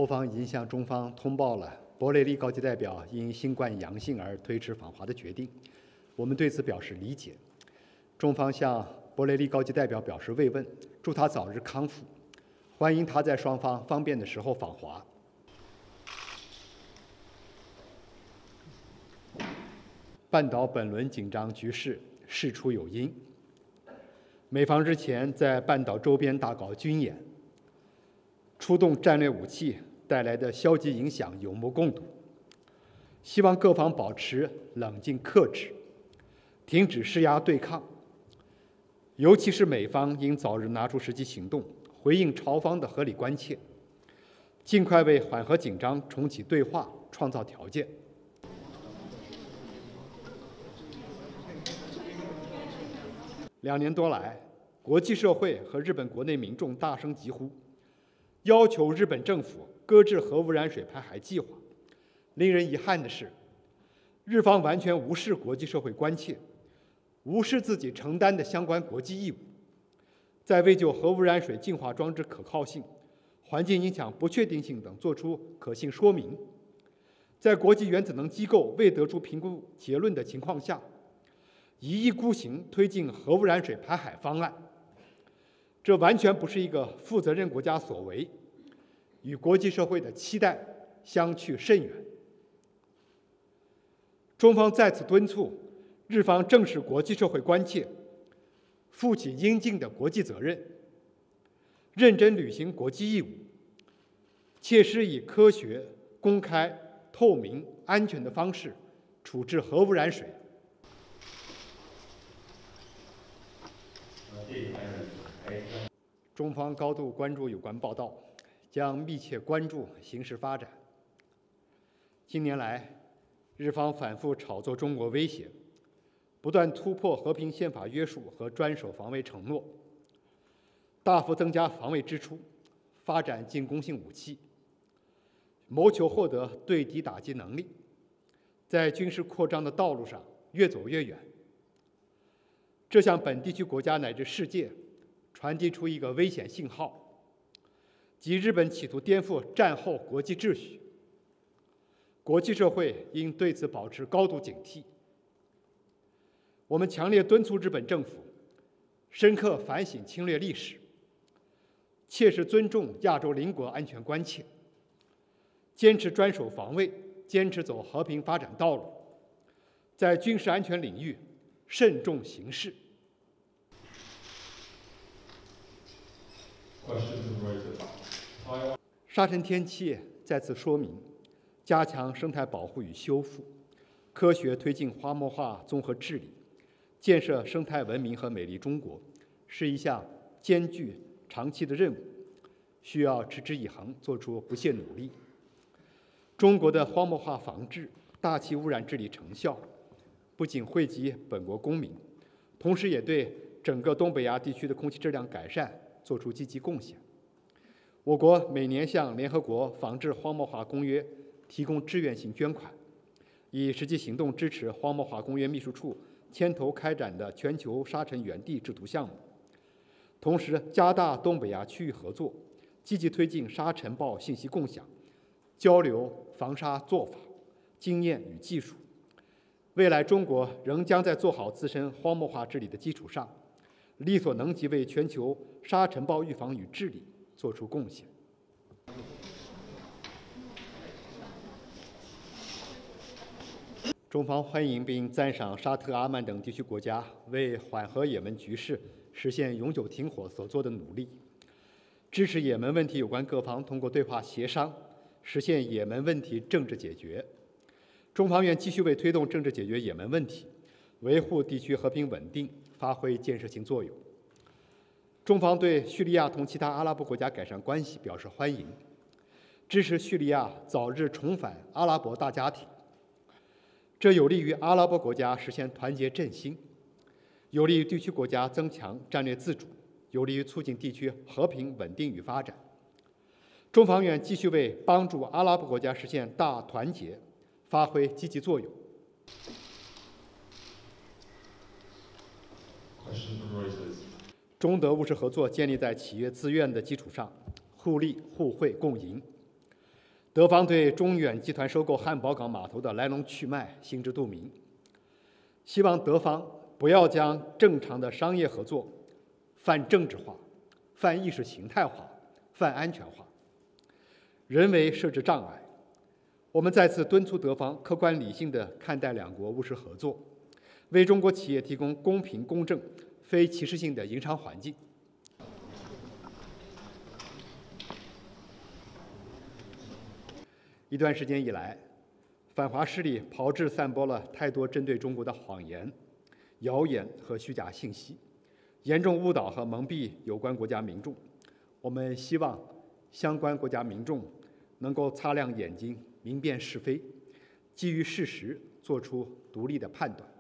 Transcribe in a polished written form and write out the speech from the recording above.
方已经向中方通报了博雷利高级代表因新冠阳性而推迟访华的决定，我们对此表示理解。中方向博雷利高级代表表示慰问，祝他早日康复，欢迎他在双方方便的时候访华。半岛本轮紧张局势事出有因，美方日前在半岛周边大搞军演，出动战略武器带来的消极影响有目共睹。希望各方保持冷静克制，停止施压对抗。尤其是美方应早日拿出实际行动，回应朝方的合理关切，尽快为缓和紧张、重启对话创造条件。2年多来，国际社会和日本国内民众大声疾呼，要求日本政府搁置核污染水排海计划。令人遗憾的是，日方完全无视国际社会关切，无视自己承担的相关国际义务，在未就核污染水净化装置可靠性、环境影响不确定性等作出可信说明，在国际原子能机构未得出评估结论的情况下，一意孤行推进核污染水排海方案，这完全不是一个负责任国家所为，与国际社会的期待相去甚远。中方再次敦促日方正视国际社会关切，负起应尽的国际责任，认真履行国际义务，切实以科学、公开、透明、安全的方式处置核污染水。中方高度关注有关报道，将密切关注形势发展。近年来，日方反复炒作中国威胁，不断突破和平宪法约束和专守防卫承诺，大幅增加防卫支出，发展进攻性武器，谋求获得对敌打击能力，在军事扩张的道路上越走越远。这向本地区国家乃至世界传递出一个危险信号，即日本企图颠覆战后国际秩序。国际社会应对此保持高度警惕。我们强烈敦促日本政府深刻反省侵略历史，切实尊重亚洲邻国安全关切，坚持专守防卫，坚持走和平发展道路，在军事安全领域慎重行事。沙尘天气再次说明，加强生态保护与修复，科学推进花木化综合治理，建设生态文明和美丽中国，是一项艰巨长期的任务，需要持之以恒，做出不懈努力。中国的荒漠化防治、大气污染治理成效，不仅惠及本国公民，同时也对整个东北亚地区的空气质量改善做出积极贡献。我国每年向联合国防治荒漠化公约提供志愿性捐款，以实际行动支持荒漠化公约秘书处牵头开展的全球沙尘原地制图项目，同时加大东北亚区域合作，积极推进沙尘暴信息共享，交流防沙做法、经验与技术。未来中国仍将在做好自身荒漠化治理的基础上，力所能及为全球沙尘暴预防与治理做出贡献。中方欢迎并赞赏沙特、阿曼等地区国家为缓和也门局势、实现永久停火所做的努力，支持也门问题有关各方通过对话协商，实现也门问题政治解决。中方愿继续为推动政治解决也门问题、维护地区和平稳定发挥建设性作用。中方对叙利亚同其他阿拉伯国家改善关系表示欢迎，支持叙利亚早日重返阿拉伯大家庭。这有利于阿拉伯国家实现团结振兴，有利于地区国家增强战略自主，有利于促进地区和平稳定与发展。中方愿继续为帮助阿拉伯国家实现大团结发挥积极作用。中德务实合作建立在企业自愿的基础上，互利互惠共赢。 德方对中远集团收购汉堡港码头的来龙去脉心知肚明，希望德方不要将正常的商业合作泛政治化、泛意识形态化、泛安全化，人为设置障碍。我们再次敦促德方客观理性地看待两国务实合作，为中国企业提供公平公正、非歧视性的营商环境。一段时间以来，反华势力炮制散播了太多针对中国的谎言、谣言和虚假信息，严重误导和蒙蔽有关国家民众。我们希望相关国家民众能够擦亮眼睛，明辨是非，基于事实做出独立的判断。